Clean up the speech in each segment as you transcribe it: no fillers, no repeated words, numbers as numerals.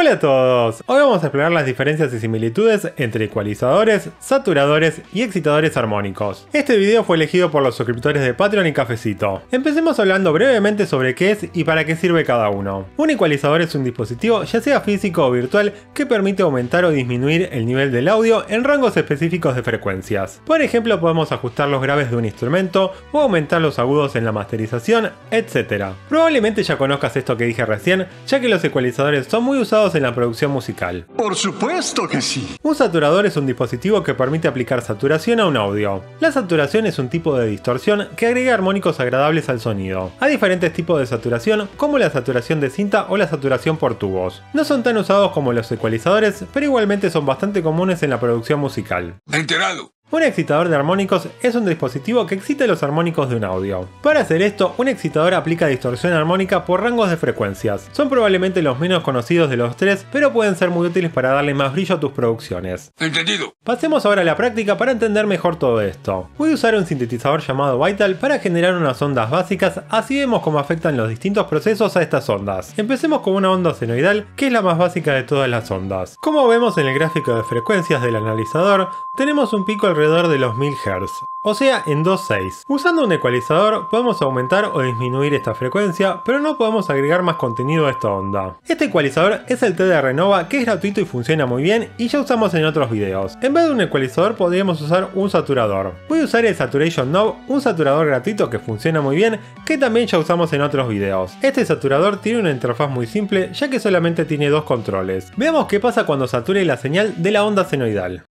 Hola a todos, hoy vamos a explorar las diferencias y similitudes entre ecualizadores, saturadores y excitadores armónicos. Este video fue elegido por los suscriptores de Patreon y Cafecito. Empecemos hablando brevemente sobre qué es y para qué sirve cada uno. Un ecualizador es un dispositivo, ya sea físico o virtual, que permite aumentar o disminuir el nivel del audio en rangos específicos de frecuencias. Por ejemplo, podemos ajustar los graves de un instrumento o aumentar los agudos en la masterización, etc. Probablemente ya conozcas esto que dije recién, ya que los ecualizadores son muy usados en la producción musical. Por supuesto que sí. Un saturador es un dispositivo que permite aplicar saturación a un audio. La saturación es un tipo de distorsión que agrega armónicos agradables al sonido. Hay diferentes tipos de saturación, como la saturación de cinta o la saturación por tubos. No son tan usados como los ecualizadores, pero igualmente son bastante comunes en la producción musical. Enterado. Un excitador de armónicos es un dispositivo que excita los armónicos de un audio. Para hacer esto, un excitador aplica distorsión armónica por rangos de frecuencias. Son probablemente los menos conocidos de los tres, pero pueden ser muy útiles para darle más brillo a tus producciones. Entendido. Pasemos ahora a la práctica para entender mejor todo esto. Voy a usar un sintetizador llamado Vital para generar unas ondas básicas, así vemos cómo afectan los distintos procesos a estas ondas. Empecemos con una onda senoidal, que es la más básica de todas las ondas. Como vemos en el gráfico de frecuencias del analizador, tenemos un pico alrededor de los 1000 Hz, o sea en 2.6. Usando un ecualizador podemos aumentar o disminuir esta frecuencia, pero no podemos agregar más contenido a esta onda. Este ecualizador es el TDR Nova, que es gratuito y funciona muy bien y ya usamos en otros videos. En vez de un ecualizador podríamos usar un saturador. Voy a usar el Saturation Knob, un saturador gratuito que funciona muy bien, que también ya usamos en otros videos. Este saturador tiene una interfaz muy simple, ya que solamente tiene dos controles. Veamos qué pasa cuando sature la señal de la onda senoidal.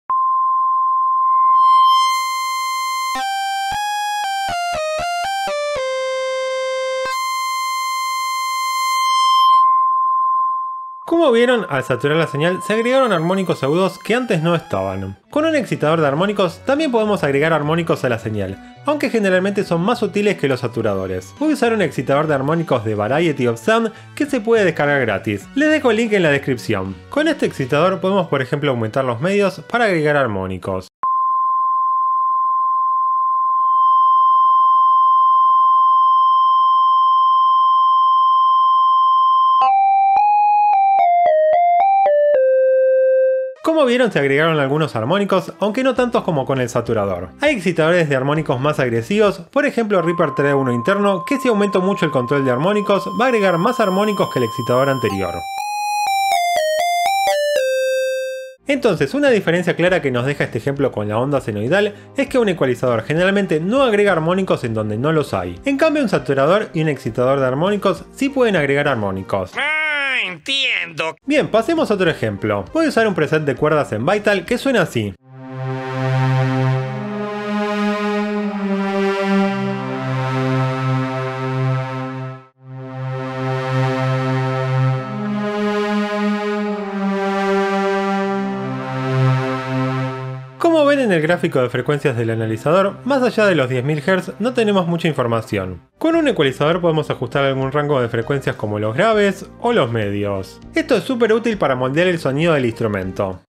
Como vieron, al saturar la señal se agregaron armónicos agudos que antes no estaban. Con un excitador de armónicos también podemos agregar armónicos a la señal, aunque generalmente son más útiles que los saturadores. Voy a usar un excitador de armónicos de Variety of Sound que se puede descargar gratis. Les dejo el link en la descripción. Con este excitador podemos por ejemplo aumentar los medios para agregar armónicos. Como vieron, se agregaron algunos armónicos, aunque no tantos como con el saturador. Hay excitadores de armónicos más agresivos, por ejemplo Reaper trae uno interno que si aumento mucho el control de armónicos va a agregar más armónicos que el excitador anterior. Entonces, una diferencia clara que nos deja este ejemplo con la onda senoidal es que un ecualizador generalmente no agrega armónicos en donde no los hay. En cambio, un saturador y un excitador de armónicos sí pueden agregar armónicos. Entiendo. Bien, pasemos a otro ejemplo. Voy a usar un preset de cuerdas en Vital que suena así. Como ven en el gráfico de frecuencias del analizador, más allá de los 10.000 Hz no tenemos mucha información. Con un ecualizador podemos ajustar algún rango de frecuencias como los graves o los medios. Esto es súper útil para moldear el sonido del instrumento.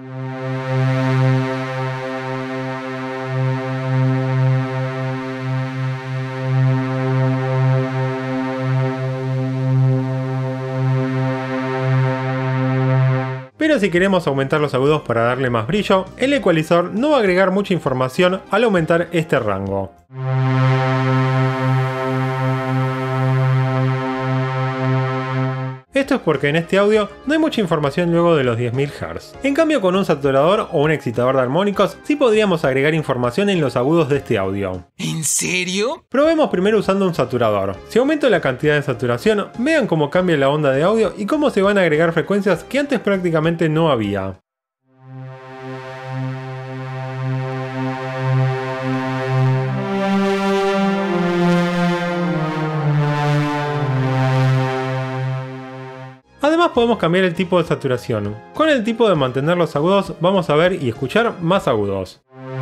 Pero si queremos aumentar los agudos para darle más brillo, el ecualizador no va a agregar mucha información al aumentar este rango. Esto es porque en este audio no hay mucha información luego de los 10.000 Hz. En cambio, con un saturador o un excitador de armónicos sí podríamos agregar información en los agudos de este audio. ¿En serio? Probemos primero usando un saturador. Si aumento la cantidad de saturación, vean cómo cambia la onda de audio y cómo se van a agregar frecuencias que antes prácticamente no había. Además podemos cambiar el tipo de saturación. Con el tipo de mantener los agudos vamos a ver y escuchar más agudos.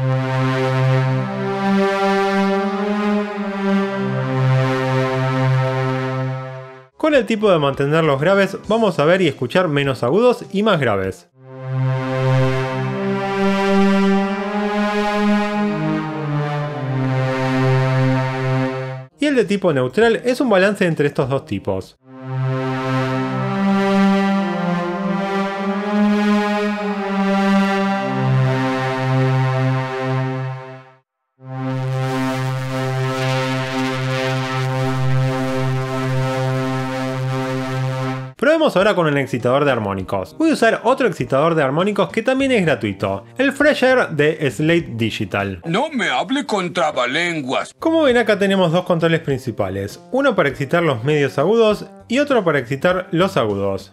Con el tipo de mantener los graves vamos a ver y escuchar menos agudos y más graves. Y el de tipo neutral es un balance entre estos dos tipos. Vamos ahora con un excitador de armónicos. Voy a usar otro excitador de armónicos que también es gratuito, el Fresher de Slate Digital. No me hable con trabalenguas. Como ven, acá tenemos dos controles principales, uno para excitar los medios agudos y otro para excitar los agudos.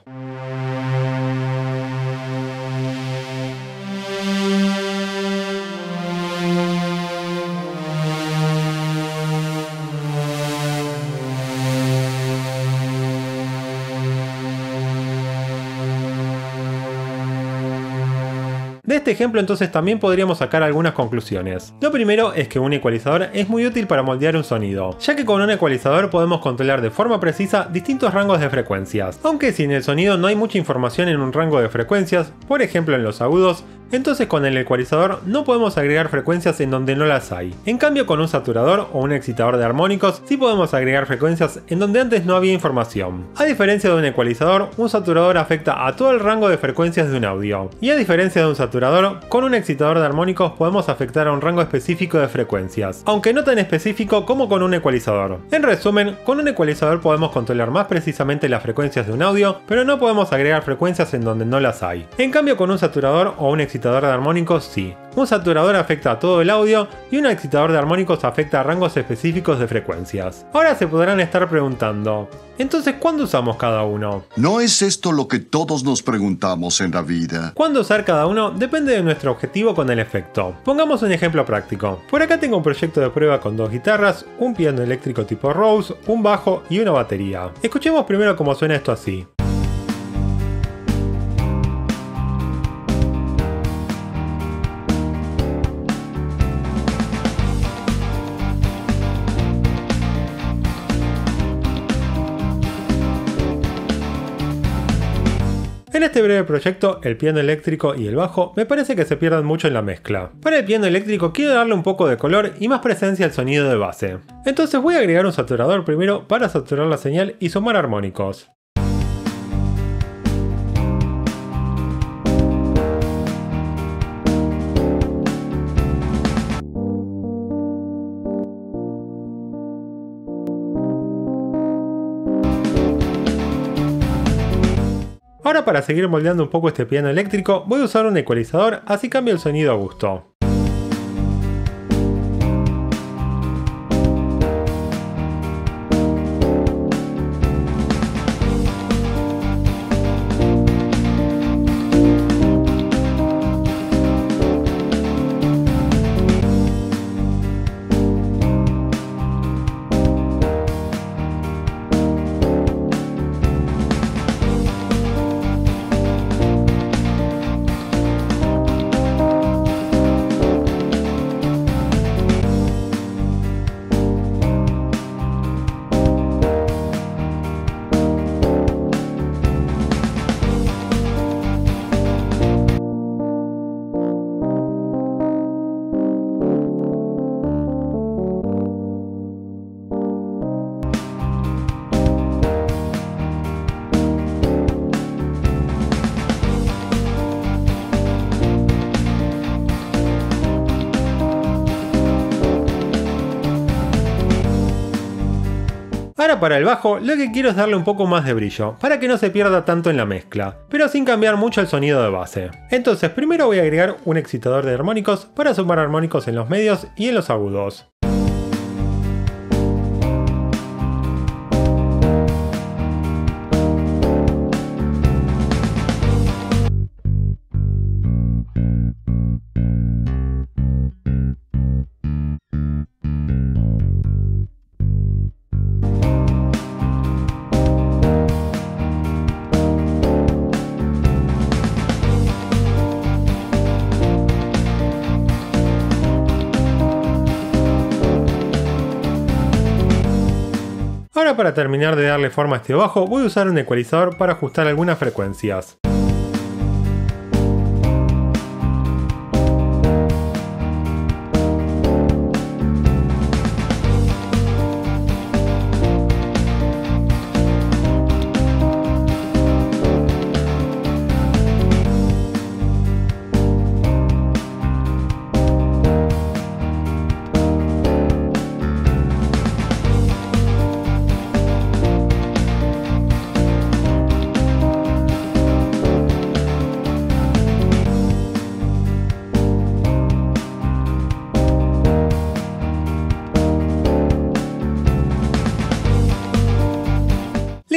De este ejemplo entonces también podríamos sacar algunas conclusiones. Lo primero es que un ecualizador es muy útil para moldear un sonido, ya que con un ecualizador podemos controlar de forma precisa distintos rangos de frecuencias. Aunque si en el sonido no hay mucha información en un rango de frecuencias, por ejemplo en los agudos, entonces con el ecualizador no podemos agregar frecuencias en donde no las hay. En cambio con un saturador o un excitador de armónicos sí podemos agregar frecuencias en donde antes no había información. A diferencia de un ecualizador, un saturador afecta a todo el rango de frecuencias de un audio. Y a diferencia de un saturador, con un excitador de armónicos podemos afectar a un rango específico de frecuencias, aunque no tan específico como con un ecualizador. En resumen, con un ecualizador podemos controlar más precisamente las frecuencias de un audio, pero no podemos agregar frecuencias en donde no las hay. En cambio con un saturador o un excitador de armónicos sí. Un saturador afecta a todo el audio y un excitador de armónicos afecta a rangos específicos de frecuencias. Ahora se podrán estar preguntando, entonces ¿cuándo usamos cada uno? ¿No es esto lo que todos nos preguntamos en la vida? ¿Cuándo usar cada uno? Depende de nuestro objetivo con el efecto. Pongamos un ejemplo práctico. Por acá tengo un proyecto de prueba con dos guitarras, un piano eléctrico tipo Rose, un bajo y una batería. Escuchemos primero cómo suena esto así. En este breve proyecto, el piano eléctrico y el bajo me parece que se pierden mucho en la mezcla. Para el piano eléctrico quiero darle un poco de color y más presencia al sonido de base. Entonces voy a agregar un saturador primero para saturar la señal y sumar armónicos. Ahora para seguir moldeando un poco este piano eléctrico voy a usar un ecualizador, así cambio el sonido a gusto. Ahora para el bajo lo que quiero es darle un poco más de brillo, para que no se pierda tanto en la mezcla, pero sin cambiar mucho el sonido de base. Entonces primero voy a agregar un excitador de armónicos para sumar armónicos en los medios y en los agudos. Ahora para terminar de darle forma a este bajo voy a usar un ecualizador para ajustar algunas frecuencias.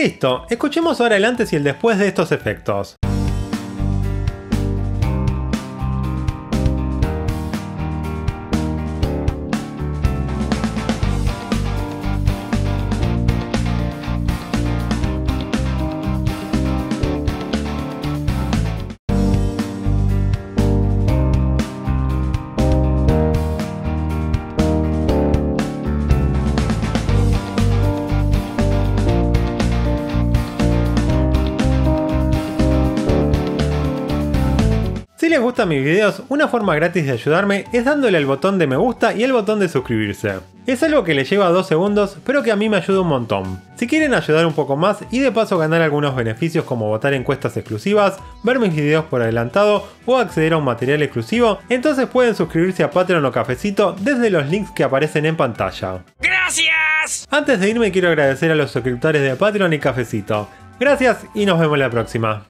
Listo, escuchemos ahora el antes y el después de estos efectos. Si les gustan mis videos, una forma gratis de ayudarme es dándole al botón de me gusta y el botón de suscribirse. Es algo que les lleva 2 segundos, pero que a mí me ayuda un montón. Si quieren ayudar un poco más y de paso ganar algunos beneficios como votar encuestas exclusivas, ver mis videos por adelantado o acceder a un material exclusivo, entonces pueden suscribirse a Patreon o Cafecito desde los links que aparecen en pantalla. ¡Gracias! Antes de irme quiero agradecer a los suscriptores de Patreon y Cafecito. Gracias y nos vemos la próxima.